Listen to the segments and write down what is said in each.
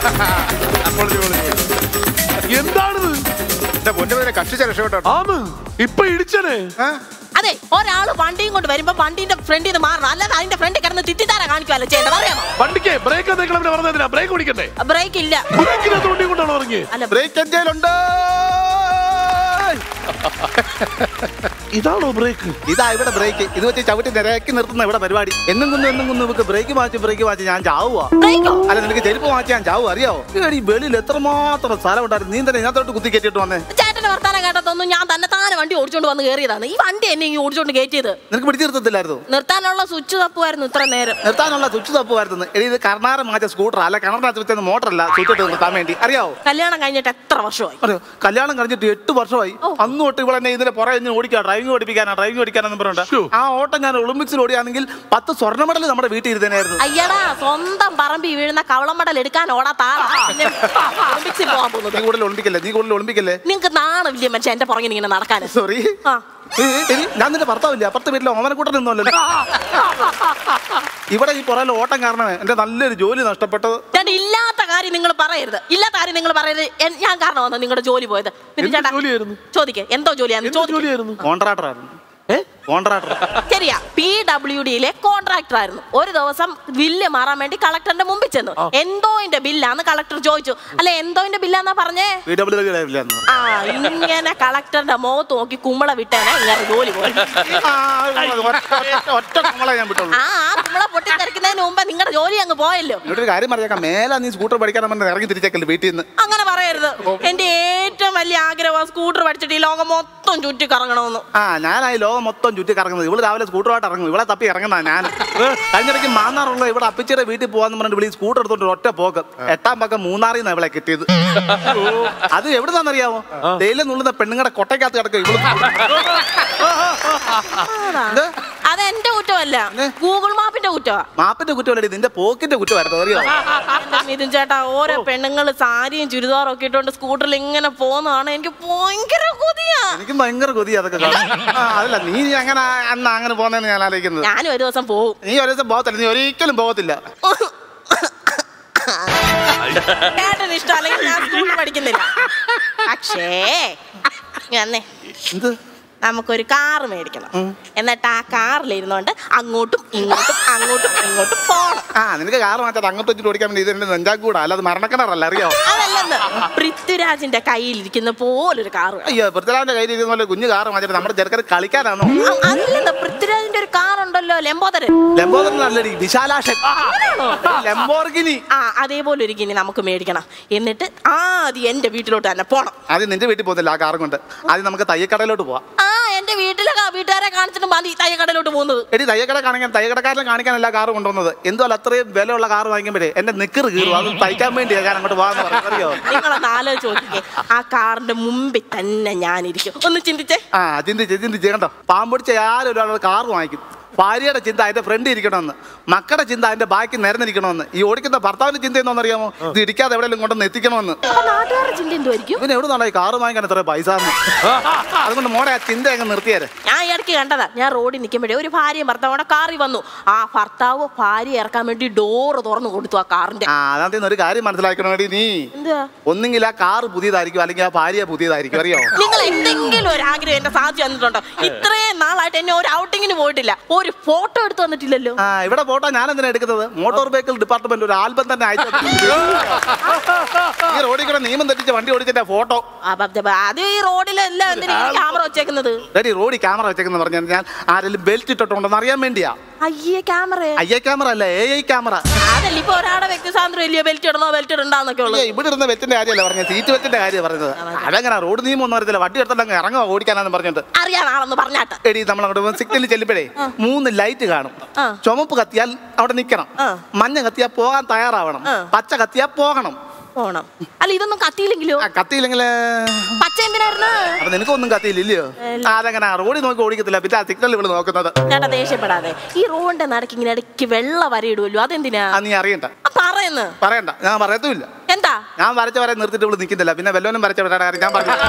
എന്താണിത്? എന്റെ പൊന്നുപോലെ കഷ്ടിച്ച രക്ഷപ്പെട്ടോ. ആന്ന് ഇപ്പൊ ഇടിച്ചനെ. അതെ, ഒരാള് വണ്ടിയും കൊണ്ട് വരുമ്പോ വണ്ടിന്റെ ഫ്രണ്ടിൽ നിന്ന് മാറണം, അല്ലാതെ അതിന്റെ ഫ്രണ്ടിൽ കിടന്ന് തിത്തിത്താര കാണിക്കുവല്ലോ ചെയ്യേണ്ടത്, അറിയാമോ? വണ്ടിക്ക് ബ്രേക്ക് പറഞ്ഞതിനാ ബ്രേക്ക് ഓടിക്കണ്ടേ? ബ്രേക്ക് ഇല്ല. ബ്രേക്കിനകത്ത് വണ്ടി കൊണ്ടാണോ ഇറങ്ങി? അല്ല, ബ്രേക്ക് എന്തേലുണ്ട്? ഇതാണോ ബ്രേക്ക്? ഇതാ ഇവിടെ ബ്രേക്ക്. ഇത് വെച്ച് ചവിട്ടി നിരക്കി നിർത്തുന്ന ഇവിടെ പരിപാടി. എന്നും കുന്നു ഇവക്ക് ബ്രേക്ക് മാറ്റി ഞാൻ ചാവുക. അല്ല, നിനക്ക് ചെരുപ്പ് മാറ്റി ഞാൻ ചാവുക, അറിയാവോ? ഈ വെളിയിൽ എത്രമാത്രം സ്ഥലം ഉണ്ടായിരുന്നു. നീ തന്നെ ഇതിനകത്തോട്ട് കുത്തി കയറ്റിട്ട് വന്നേ. ചേട്ടന്റെ വർത്താനം കേട്ടതൊന്നും ഞാൻ തന്നെ വണ്ടി ഓടിച്ചോണ്ട് വന്ന് കയറിയതാണ്. ഈ വണ്ടി എന്നെ ഈ ഓടിച്ചോണ്ട് കയറ്റിയത്. നിനക്ക് പിടിച്ചു നിർത്തത്തില്ലായിരുന്നു? നിർത്താനുള്ള സ്വിച്ച് തപ്പുമായിരുന്നു ഇത്ര നേരം. നിർത്താനുള്ള സ്വിച്ച് തപ്പുമായിരുന്നു. ഇത് കർണാരം മാറ്റ സ്കൂട്ടർ അല്ല, കിണറിനകത്ത് മോട്ടറല്ല, സ്വിച്ച് ഇട്ട് നിർത്താൻ വേണ്ടി, അറിയാവോ? കല്യാണം കഴിഞ്ഞിട്ട് എത്ര വർഷമായി? അറിയോ? കല്യാണം കഴിഞ്ഞിട്ട് 8 വർഷമായി. അന്ന് തൊട്ട് ഇവിടെ ഇതിന്റെ പുറകെ ഓടിക്കാം, ഡ്രൈവിംഗ് പഠിപ്പിക്കാനെന്ന് പറഞ്ഞിട്ട് ആ ഓട്ടം ഞാൻ ഒളിമ്പിക്സിൽ ഓടിയാണെങ്കിൽ 10 സ്വർണ്ണ മെഡൽ നമ്മുടെ വീട്ടിൽ ഇരുന്നേനായിരുന്നു. അയ്യടാ, സ്വന്തം പറമ്പിൽ വീഴുന്ന കവളം മെഡൽ എടുക്കാൻ ഓടാത്ത ഒളിമ്പിക്സിൽ പോകാൻ പോകുന്നത്. നീ കൂടുതൽ ഒളിമ്പിക്കല്ലേ. നിങ്ങക്ക് നാണമില്ലേ മനുഷ്യ എന്റെ പുറകെ ഇങ്ങനെ നടക്കാൻ? സോറി, ഞാൻ നിന്റെ ഭർത്താവില്ല, അപ്പുറത്തെ വീട്ടിലെ ഓമനക്കൂട്ടൻ നിന്നല്ലോ. ഇവിടെ ഈ പുറകിൽ ഓട്ടം കാരണമേ എന്റെ നല്ലൊരു ജോലി നഷ്ടപ്പെട്ടത്. ഇല്ലാത്ത കാര്യം നിങ്ങൾ പറയരുത്. ഞാൻ കാരണമാണ് നിങ്ങളുടെ ജോലി പോയത്. പിന്നെ ചേട്ടാ ചോദിക്കേ, എന്തോ ജോലിയായിരുന്നു? കോൺട്രാക്ടറായിരുന്നു. ശരിയാ, PWDയിലെ കോൺട്രാക്ടർ ആയിരുന്നു. ഒരു ദിവസം ബില്ല് മാറാൻ വേണ്ടി കളക്ടറിന്റെ മുമ്പിൽ ചെന്നു. എന്തോന്റെ ബില്ലാന്ന് കളക്ടർ ചോദിച്ചു. അല്ല, എന്തോന്റെ ബില്ലാന്നാ പറഞ്ഞേ? ആ, ഇങ്ങനെ കളക്ടറിന്റെ മുഖത്ത് നോക്കി കുമ്മള വിട്ടേനെ ഇങ്ങനെ ജോലി പോയി. ആ കുമ്മള പൊട്ടിത്തെറിക്കുന്നതിന് മുമ്പ് നിങ്ങളുടെ ജോലി അങ്ങ് പോയല്ലോ. കാര്യം പറയാം, മേലെ നീ സ്കൂട്ടർ പഠിക്കാൻ ഇറങ്ങി തിരിച്ചേക്കല്ലേ വീട്ടിൽ നിന്ന്. അങ്ങനെ പറയരുത്. എന്റെ ഏറ്റവും വലിയ ആഗ്രഹം സ്കൂട്ടർ പഠിച്ചിട്ട് ഈ ലോകം മൊത്തം ചുറ്റി കറങ്ങണമെന്ന്. ഞാനായി ലോകം മൊത്തം ചുറ്റി കറങ്ങുന്നത്. ഇവിടെ രാവിലെ സ്കൂട്ടറുമായിട്ട് ഇറങ്ങും, ഇവിടെ തപ്പി ഇറങ്ങുന്ന ഞാൻ. കഴിഞ്ഞിടയ്ക്ക് മാന്നാറുള്ള ഇവിടെ അപ്പിച്ചിയുടെ വീട്ടിൽ പോകാന്ന് പറഞ്ഞിട്ട് വിളി സ്കൂട്ടർ എടുത്തോണ്ട് ഒറ്റ പോക്ക്. 8ാം പക്കം മൂന്നാറിൽ നിന്നാണ് ഇവിടെ കിട്ടിയത്. അത് എവിടുന്നാന്നറിയാമോ? തേയില നുള്ളുന്ന പെണ്ണുങ്ങളുടെ കൊട്ടയ്ക്കകത്ത് കിടക്കും. അത് എന്റെ കുറ്റമല്ല, ഗൂഗിൾ മാപ്പിന്റെ കുറ്റമാ. മാപ്പിന്റെ കുറ്റമല്ല, നിന്റെ പോക്കിന്റെ കുറ്റമായിരുന്നു, അറിയാമോ? മിഥുൻ ചേട്ടാ, ഓരോ പെണ്ണുങ്ങള് സാരിയും ചുരിദാറും ഒക്കെ ഇട്ടോണ്ട് സ്കൂട്ടറിൽ ഇങ്ങനെ പോകുന്നതാണ് എനിക്ക് ഭയങ്കര കൊതിയാ. എനിക്കും ഭയങ്കര കൊതിയാ അതൊക്കെ. അതല്ല, നീ അങ്ങനെ പോകുന്നതെന്ന് ഞാൻ ആലോചിക്കുന്നത്. ഞാനും ഒരു ദിവസം പോകും. നീ ഒരു ദിവസം പോകത്തില്ല, നീ ഒരിക്കലും പോകത്തില്ല. ചേട്ടന് ഇഷ്ടം അല്ലെങ്കിൽ ഞാൻ സ്കൂളിൽ പഠിക്കുന്നില്ല. പക്ഷേ എന്ത്, നമുക്കൊരു കാറ് മേടിക്കണം. എന്നിട്ട് ആ കാറിലിരുന്നോണ്ട് അങ്ങോട്ടും ഇങ്ങോട്ടും പോണം. നിനക്ക് കാറ് മാറ്റാതെ അങ്ങോട്ട് വെച്ചിട്ട് ഓടിക്കാൻ വേണ്ടി ഇത് നെഞ്ചാക്കൂടാ, അല്ലാതെ മരണക്കിണറല്ല, അറിയാമോ? അതല്ലെന്ന്, പൃഥ്വിരാജിന്റെ കയ്യിലിരിക്കുന്ന പോലൊരു കാറ്. അയ്യോ, പൃഥ്വിരാജിന്റെ കയ്യിലിരിക്കുന്ന പോലെ കുഞ്ഞു കാറ് മാറ്റിട്ട് നമ്മുടെ ചെറുക്കന് കളിക്കാനാണോ? അതല്ലെന്ന്, പൃഥ്വിരാജിന്റെ ഒരു കാറുണ്ടല്ലോ, ലംബോദരൻ. ലംബോദരനല്ലേ, വിശാലാക്ഷൻ, ലംബോർഗിനി. അതേപോലെ ഒരു ഗിനി നമുക്ക് മേടിക്കണം. എന്നിട്ട് ആദ്യം എന്റെ വീട്ടിലോട്ട് തന്നെ പോണം. ആദ്യം നിന്റെ വീട്ടിൽ പോകുന്നില്ല ആ കാറും കൊണ്ട്, ആദ്യം നമുക്ക് തയ്യക്കടയിലോട്ട് പോവാം. എന്റെ വീട്ടുകാരെ കാണിച്ചിട്ട് മതി തയ്യക്കടയിലോട്ട് പോകുന്നത്. എടി, തയ്യക്കടക്കാരനെ കാണിക്കാനല്ല കാറ് കൊണ്ടുവന്നത്. എന്തുമല്ല അത്രയും വിലയുള്ള കാറ് വാങ്ങിക്കുമ്പോഴേ എന്റെ നിക്കറ് കീറും. അത് തയ്ക്കാൻ വേണ്ടിയാ ഞാൻ അങ്ങോട്ട് പോകാന്ന് അറിയോ? നിങ്ങളൊന്ന് ആലോചിച്ച് നോക്കിക്കേ, ആ കാറിന്റെ മുമ്പിൽ തന്നെ ഞാനിരിക്കും. ഒന്ന് ചിന്തിച്ചേ. ചിന്തിച്ചേ കണ്ടോ, പാമ്പൊടിച്ച ആരും ഒരാൾ കാറ് വാങ്ങിക്കും. ഭാര്യയുടെ ചിന്ത അതിന്റെ ഫ്രണ്ട് ഇരിക്കണമെന്ന്, മക്കളുടെ ചിന്ത അതിന്റെ ബാക്കി നിരന്നിരിക്കണമെന്ന്, ഈ ഓടിക്കുന്ന ഭർത്താവിന്റെ ചിന്ത എന്താണെന്ന് അറിയാമോ? ഇത് ഇടിക്കാതെ എവിടെയെങ്കിലും കൊണ്ടൊന്ന് എത്തിക്കണമെന്ന്. പിന്നെ എവിടെ നിന്നാണ് ഈ കാറ് വാങ്ങിക്കാൻ എത്ര പൈസ? അതുകൊണ്ട് മോടെ ആ ചിന്ത അങ്ങ് നിർത്തിയാരെ. ഞാൻ ഇടയ്ക്ക് കണ്ടതാ, ഞാൻ റോഡിൽ നിൽക്കുമ്പോഴേ ഒരു ഭാര്യയും ഭർത്താവോടെ കാറിൽ വന്നു. ആ ഭർത്താവ് ഭാര്യ ഇറക്കാൻ വേണ്ടി ഡോറ് തുറന്നു കൊടുത്തു ആ കാറിന്റെ. അതാദ്യം ഒരു കാര്യം മനസ്സിലാക്കണേടി നീ. ഒന്നെങ്കിൽ ആ കാറ് പുതിയതായിരിക്കും, അല്ലെങ്കിൽ ആ ഭാര്യ പുതിയതായിരിക്കും, അറിയാമോ? നിങ്ങൾ എന്തെങ്കിലും ഒരു ആഗ്രഹം എന്റെ സാധിച്ചു തന്നിട്ടുണ്ടോ? ഇത്രയും നാളായിട്ട് എന്നെ ഒരു ഔട്ടിങ്ങിന് പോയിട്ടില്ല, ഒരു ഫോട്ടോ എടുത്തു വന്നിട്ടില്ലല്ലോ. ഇവിടെ ഫോട്ടോ ഞാൻ എന്തിനാ എടുക്കുന്നത്? മോട്ടോർ വെഹിക്കിൾ ഡിപ്പാർട്ട്മെന്റ് ഒരു ആൽബം തന്നെ അയച്ചു. ഈ റോഡിൽ കൂടെ നിയമം തെറ്റിച്ച വണ്ടി ഓടിച്ചിട്ട് ഫോട്ടോ. അത് ഈ റോഡിലെല്ലാം ക്യാമറ വെച്ചേക്കുന്നത്. റോഡിൽ ക്യാമറ വെച്ചേക്കെന്ന് പറഞ്ഞാൽ ഞാൻ ആരെങ്കിലും ബെൽറ്റ് ഇട്ടിട്ടുണ്ടോന്ന് അറിയാൻ വേണ്ടിയാ. അയ്യേ ക്യാമറ അല്ല, AI ക്യാമറ. അതല്ല, ഇപ്പൊ ഒരാളുടെ വ്യക്തി സ്വാതന്ത്ര്യം ഇല്ലയോ, ബെൽറ്റ് ഇടണോ ബെൽറ്റ് ഇടണ്ടാന്നൊക്കെ ഉള്ളത്. ഇവിടെ ഇടുന്ന ബെൽറ്റിന്റെ കാര്യമല്ല പറഞ്ഞത്, സീറ്റ് ബെൽറ്റിന്റെ കാര്യം പറഞ്ഞത്. അതെങ്ങനെ റോഡ് നിയമം ഒന്നും അറിയത്തില്ല, വണ്ടി എടുത്തിട്ട് ഇറങ്ങുക ഓടിക്കാനാന്ന് പറഞ്ഞിട്ട്. അറിയാനാണെന്ന് പറഞ്ഞാട്ടെ. എടി, നമ്മളങ്ങോട്ട് സിഗ്നലിൽ ചെല്ലുമ്പോഴേ 3 ലൈറ്റ് കാണും. ചുമപ്പ് കത്തിയാൽ അവിടെ നിൽക്കണം, മഞ്ഞ കത്തിയാൽ പോകാൻ തയ്യാറാവണം, പച്ച കത്തിയാൽ പോകണം. അല്ല, ഇതൊന്നും കത്തിയില്ലെങ്കിലോ? കത്തിയില്ലെങ്കിൽ പച്ച എന്തിനായിരുന്നു? അപ്പൊ നിനക്കൊന്നും കത്തിയില്ലയോ? അതെങ്ങനെ റോഡിൽ നോക്കി ഓടിക്കത്തില്ല, പിന്നെ ആ സിഗ്നൽ ഇവിടെ നോക്കുന്നത്. ചേട്ടാ ദേഷ്യപ്പെടാതെ, ഈ റോഡിന്റെ നടക്ക് ഇങ്ങനെ ഇടയ്ക്ക് വെള്ള വരയിടുമല്ലോ, അതെന്തിനാ? നീ അറിയണ്ട. പറയണ്ട, ഞാൻ പറയത്തുമില്ല. എന്താ ഞാൻ വരച്ച വരെ നിർത്തിട്ട് ഇവിടെ നിൽക്കുന്നില്ല, പിന്നെ വല്ലവനും വരച്ച വിടാൻ കാര്യം ഞാൻ പറഞ്ഞു.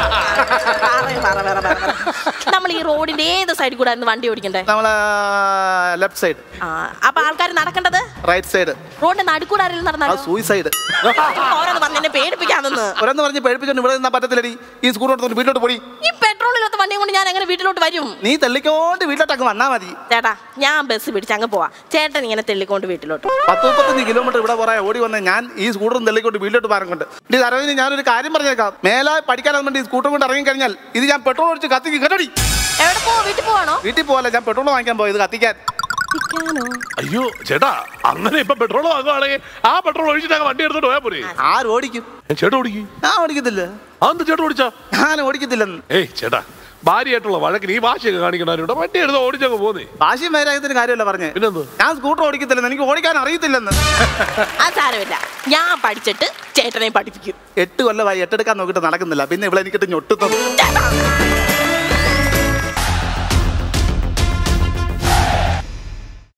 നമ്മൾ ഈ റോഡിന്റെ ഏത് സൈഡിൽ കൂടെ വണ്ടി ഓടിക്കണ്ടേ? നമ്മളെ ലെഫ്റ്റ് സൈഡ്. അപ്പൊ ആൾക്കാർ നടക്കേണ്ടത് റൈറ്റ് സൈഡ്. റോഡിന്റെ നടുക്കൂടെ ആരെങ്കിലും നടന്നാലോ? സൂയിസൈഡ്. ഓരോന്ന് പറഞ്ഞ് പേടിപ്പിക്കാമെന്ന് ഓരോന്ന് പറഞ്ഞ് പേടിപ്പിച്ചോണ്ട് ഇവിടെ നിന്നാ പറ്റത്തില്ലടി. ഈ സ്കൂട്ടർ എടുത്തോണ്ട് വീട്ടിലോട്ട് പോയി. ഈ പെട്രോളില്ലാത്ത വണ്ടിയും കൊണ്ട് ഞാൻ എങ്ങനെ വീട്ടിലോട്ട് വരും? നീ തെള്ളിക്കോണ്ട് വീട്ടിലോട്ടങ്ങ് വന്നാ മതി. ചേട്ടാ ഞാൻ ബസ് പിടിച്ച് അങ്ങ് പോവാ, ചേട്ടൻ ഇങ്ങനെ തെള്ളിക്കൊണ്ട് വീട്ടിലോട്ട്. 10-35 കിലോമീറ്റർ ഇവിടെ പറയാ ഓടി വന്ന് ഞാൻ ഈ സ്കൂട്ടറും തെള്ളിക്കൊണ്ട് വീട്ടിലോട്ട് പറഞ്ഞുകൊണ്ട്. ഇനി തരവിന് ഞാനൊരു കാര്യം പറഞ്ഞേക്കാം. മേലെ പഠിക്കാനും വേണ്ടി സ്കൂട്ടർ കൊണ്ട് ഇറങ്ങി കഴിഞ്ഞാൽ ഇത് ഞാൻ പെട്രോൾ ഒഴിച്ച് കത്തിക്ക് കേട്ടോടി. എവിടെ പോവാ? വീട്ടിൽ പോവാണോ? വീട്ടിൽ പോവല്ല, ഞാൻ പെട്രോൾ വാങ്ങിക്കാൻ പോയത് കത്തിക്കാൻ. അയ്യോ ചേട്ടാ, അങ്ങനെ ഇപ്പൊ പെട്രോൾ വാങ്ങുവാണെങ്കിൽ ആ പെട്രോൾ ഒഴിച്ചിട്ട് വണ്ടി എടുത്തോണ്ട് പോയാ പോരെ? ആര് ഓടിക്കും? ചേട്ടാ ഓടിക്കും. ഞാൻ ഓടിക്കത്തില്ല. അതെന്താ ചേട്ടാ ഓടിച്ചാ? ഞാൻ ഓടിക്കത്തില്ലെന്ന്. ഏയ് ചേട്ടാ, ഭാര്യയായിട്ടുള്ള വഴക്കിന് ഈ വാശിയൊക്കെ കാണിക്കണവരുണ്ട്. വണ്ടി എടുത്ത് ഓടിച്ചങ്ങ് പോന്നേ. വാശിയും വൈരാഗ്യത്തിന് കാര്യമല്ല പറഞ്ഞേ. പിന്നെന്ത്? ഞാൻ സ്കൂട്ടർ ഓടിക്കത്തില്ലെന്ന്, എനിക്ക് ഓടിക്കാൻ അറിയത്തില്ലെന്ന്. അത് സാരമില്ല, ഞാൻ പഠിച്ചിട്ട് ചേട്ടനെ പഠിപ്പിക്കും. 8 കൊല്ലമായി 8 എടുക്കാൻ നോക്കിയിട്ട് നടക്കുന്നില്ല, പിന്നെ ഇവിടെ എനിക്കിട്ട് ഞൊട്ടുന്നത്.